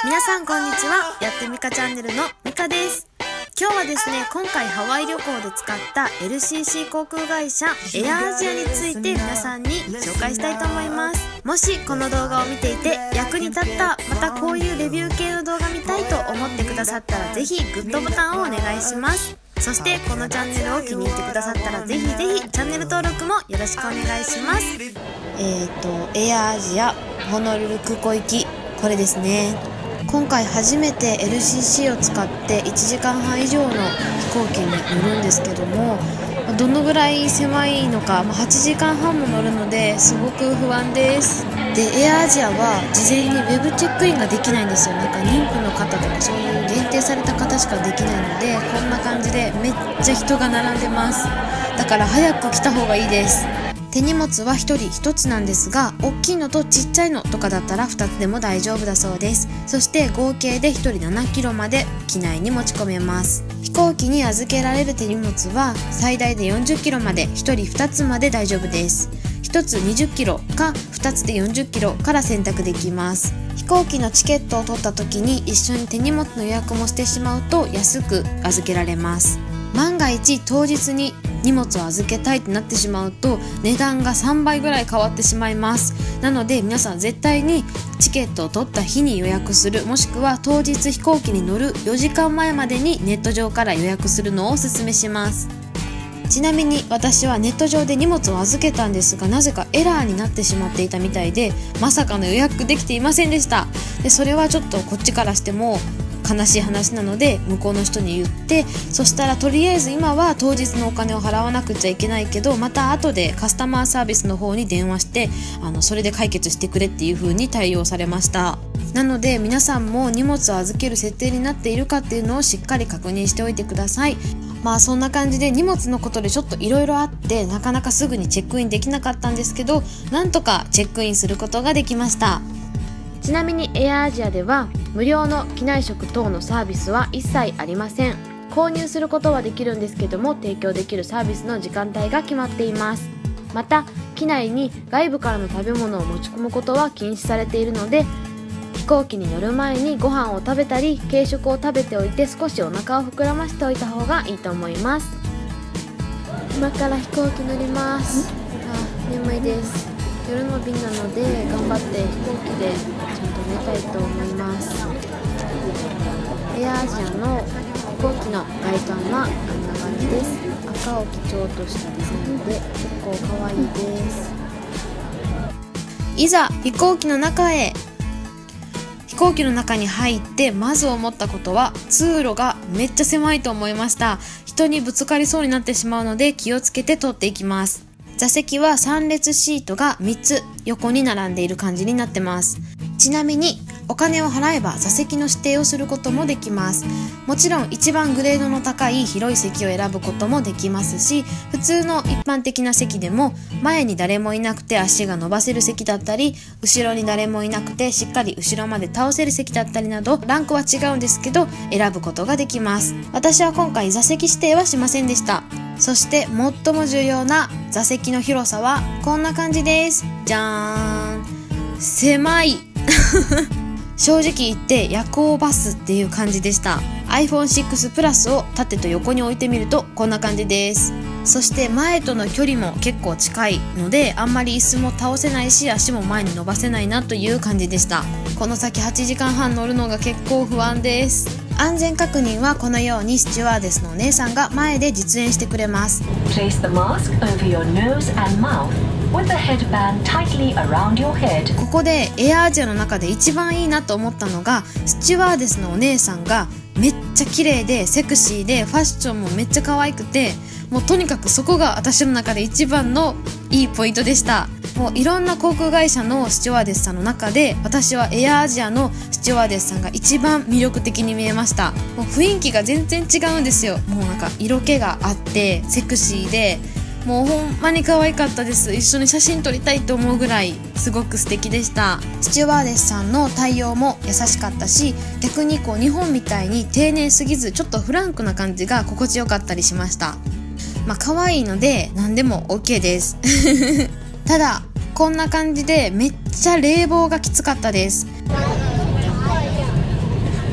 皆さんこんにちは。やってみかチャンネルのみかです。今日はですね、今回ハワイ旅行で使った LCC 航空会社エアアジアについて皆さんに紹介したいと思います。もしこの動画を見ていて役に立った、またこういうレビュー系の動画見たいと思ってくださったらぜひグッドボタンをお願いします。そしてこのチャンネルを気に入ってくださったらぜひチャンネル登録もよろしくお願いします。エアアジアホノルル空港行き、これですね。今回初めて LCC を使って1時間半以上の飛行機に乗るんですけども、どのぐらい狭いのか、8時間半も乗るのですごく不安です。で、エアアジアは事前にウェブチェックインができないんですよ。なんか妊婦の方とかそういう限定された方しかできないので、こんな感じでめっちゃ人が並んでます。だから早く来た方がいいです。手荷物は1人1つなんですが、大きいのとちっちゃいのとかだったら2つでも大丈夫だそうです。そして合計で1人7キロまで機内に持ち込めます。飛行機に預けられる手荷物は最大で40キロまで1人2つまで大丈夫です。1つ20キロか2つで40キロから選択できます。飛行機のチケットを取った時に一緒に手荷物の予約もしてしまうと安く預けられます。万が一当日に荷物を預けたいってなってしまうと値段が3倍ぐらい変わってしまいます。なので皆さん絶対にチケットを取った日に予約する、もしくは当日飛行機に乗る4時間前までにネット上から予約するのをおすすめします。ちなみに私はネット上で荷物を預けたんですが、なぜかエラーになってしまっていたみたいで、まさかの予約できていませんでした。で、それはちょっとこっちからしても悲しい話なので向こうの人に言って、そしたらとりあえず今は当日のお金を払わなくちゃいけないけど、また後でカスタマーサービスの方に電話してそれで解決してくれっていう風に対応されました。なので皆さんも荷物を預ける設定になっているかっていうのをしっかり確認しておいてください。そんな感じで荷物のことでちょっといろいろあってなかなかすぐにチェックインできなかったんですけど、なんとかチェックインすることができました。ちなみにエアアジアでは無料の機内食等のサービスは一切ありません。購入することはできるんですけども、提供できるサービスの時間帯が決まっています。また機内に外部からの食べ物を持ち込むことは禁止されているので、飛行機に乗る前にご飯を食べたり軽食を食べておいて少しお腹を膨らましておいた方がいいと思います。今から飛行機乗ります。眠いです。夜の便なので頑張って飛行機でちゃんと寝たいと思います。エアアジアの飛行機の外観はこんな感じです。赤を基調としたデザインで結構可愛いです。いざ飛行機の中へ。飛行機の中に入ってまず思ったことは通路がめっちゃ狭いと思いました。人にぶつかりそうになってしまうので気をつけて通っていきます。座席は3列シートが3つ横に並んでいる感じになってます。ちなみにお金を払えば座席の指定をすることもできます。もちろん一番グレードの高い広い席を選ぶこともできますし、普通の一般的な席でも前に誰もいなくて足が伸ばせる席だったり、後ろに誰もいなくてしっかり後ろまで倒せる席だったりなどランクは違うんですけど選ぶことができます。私は今回座席指定はしませんでした。そして最も重要な座席の広さはこんな感じです。じゃーん、狭い正直言って夜行バスっていう感じでした。 iPhone6 プラスを縦と横に置いてみるとこんな感じです。そして前との距離も結構近いのであんまり椅子も倒せないし足も前に伸ばせないなという感じでした。この先8時間半乗るのが結構不安です。安全確認はこのようにスチュワーデスのお姉さんが前で実演してくれます。 Place the mask over your nose and mouth with the headband tightly around your head. ここでエアアジアの中で一番いいなと思ったのがスチュワーデスのお姉さんがめっちゃ綺麗でセクシーでファッションもめっちゃ可愛くて、もうとにかくそこが私の中で一番のいいポイントでした。もういろんな航空会社のスチュワーデスさんの中で私はエアアジアのスチュワーデスさんが一番魅力的に見えました。もう雰囲気が全然違うんですよ。もうなんか色気があってセクシーでもうほんまに可愛かったです。一緒に写真撮りたいと思うぐらいすごく素敵でした。スチュワーデスさんの対応も優しかったし、逆に日本みたいに丁寧すぎずちょっとフランクな感じが心地よかったりしました。可愛いので何でも OK ですただこんな感じでめっちゃ冷房がきつかったです。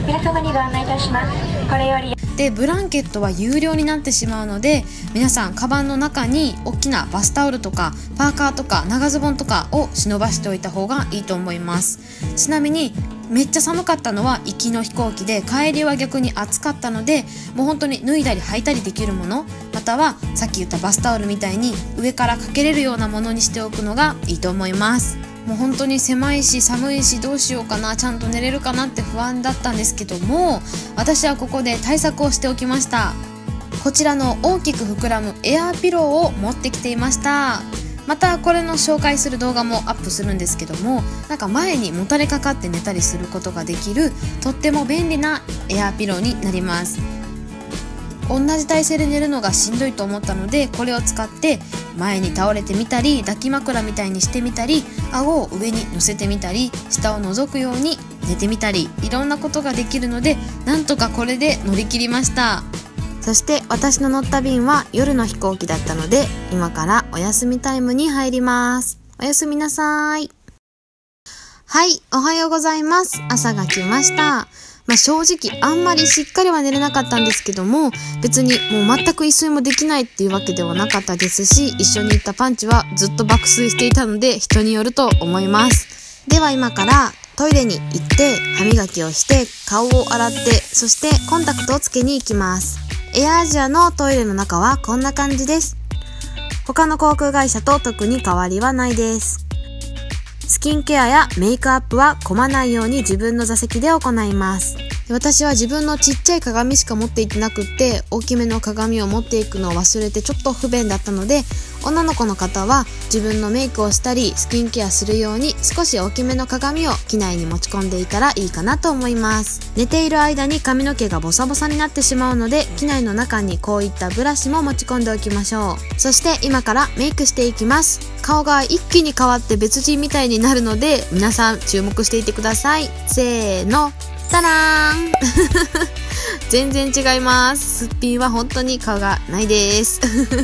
皆様にご案内いたします。これよりでブランケットは有料になってしまうので、皆さんカバンの中に大きなバスタオルとかパーカーとか長ズボンとかを忍ばしておいた方がいいと思います。ちなみにめっちゃ寒かったのは行きの飛行機で、帰りは逆に暑かったので、もう本当に脱いだり履いたりできるもの、またはさっき言ったバスタオルみたいに上からかけれるようなものにしておくのがいいと思います。もう本当に狭いし寒いしどうしようかな、ちゃんと寝れるかなって不安だったんですけども、私はここで対策をしておきました。こちらの大きく膨らむエアーピローを持ってきていました。またこれの紹介する動画もアップするんですけども、なんか前にもたれかかって寝たりすることができるとっても便利なエアーピローになります。同じ体勢で寝るのがしんどいと思ったので、これを使って前に倒れてみたり、抱き枕みたいにしてみたり、顎を上に乗せてみたり、下を覗くように寝てみたり、いろんなことができるので、なんとかこれで乗り切りました。そして私の乗った便は夜の飛行機だったので、今からお休みタイムに入ります。おやすみなさい。はい、おはようございます。朝が来ました。正直あんまりしっかりは寝れなかったんですけども、別にもう全く一睡もできないっていうわけではなかったですし、一緒に行ったパンチはずっと爆睡していたので人によると思います。では今からトイレに行って歯磨きをして顔を洗って、そしてコンタクトをつけに行きます。エアアジアのトイレの中はこんな感じです。他の航空会社と特に変わりはないです。スキンケアやメイクアップは混まないように自分の座席で行います。私は自分のちっちゃい鏡しか持っていってなくって、大きめの鏡を持っていくのを忘れてちょっと不便だったので、女の子の方は自分のメイクをしたりスキンケアするように少し大きめの鏡を機内に持ち込んでいたらいいかなと思います。寝ている間に髪の毛がボサボサになってしまうので、機内の中にこういったブラシも持ち込んでおきましょう。そして今からメイクしていきます。顔が一気に変わって別人みたいになるので、皆さん注目していてください。せーの、タラーン全然違います。すっぴんは本当に顔がないです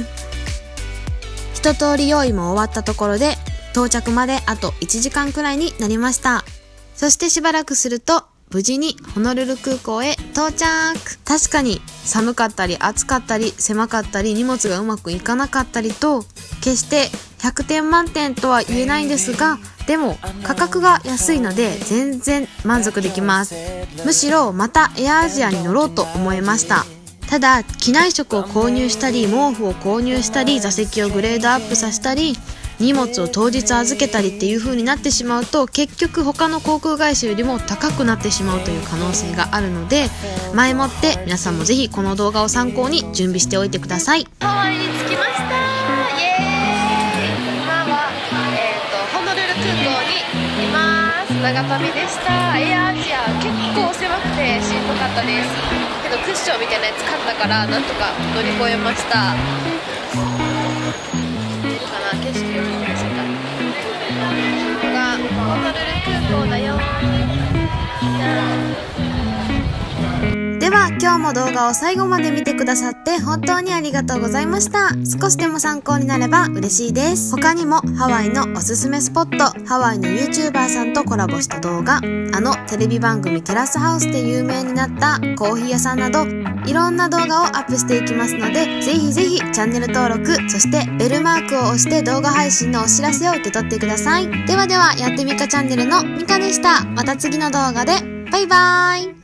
一通り用意も終わったところで、到着まであと1時間くらいになりました。そしてしばらくすると無事にホノルル空港へ到着。確かに寒かったり暑かったり狭かったり荷物がうまくいかなかったりと、決して100点満点とは言えないんですが、でも価格が安いので全然満足できます。むしろまたエアアジアに乗ろうと思いました。ただ機内食を購入したり、毛布を購入したり、座席をグレードアップさせたり、荷物を当日預けたりっていう風になってしまうと、結局他の航空会社よりも高くなってしまうという可能性があるので、前もって皆さんもぜひこの動画を参考に準備しておいてください。ハワイに着きました。イエーイ。今は、ホノルル空港にいます。長旅でした。エアアジア結構狭くてしんどかったです。けどクッションみたいなやつ買ったからなんとか乗り越えました。景色を見てました。ここがホノルル空港だよ。では今日も動画を最後まで見てくださって本当にありがとうございました。少しでも参考になれば嬉しいです。他にもハワイのおすすめスポット、ハワイの YouTuber さんとコラボした動画、テレビ番組テラスハウスで有名になったコーヒー屋さんなど、いろんな動画をアップしていきますので、ぜひぜひチャンネル登録、そしてベルマークを押して動画配信のお知らせを受け取ってください。ではでは、やってみかチャンネルのみかでした。また次の動画で、バイバーイ。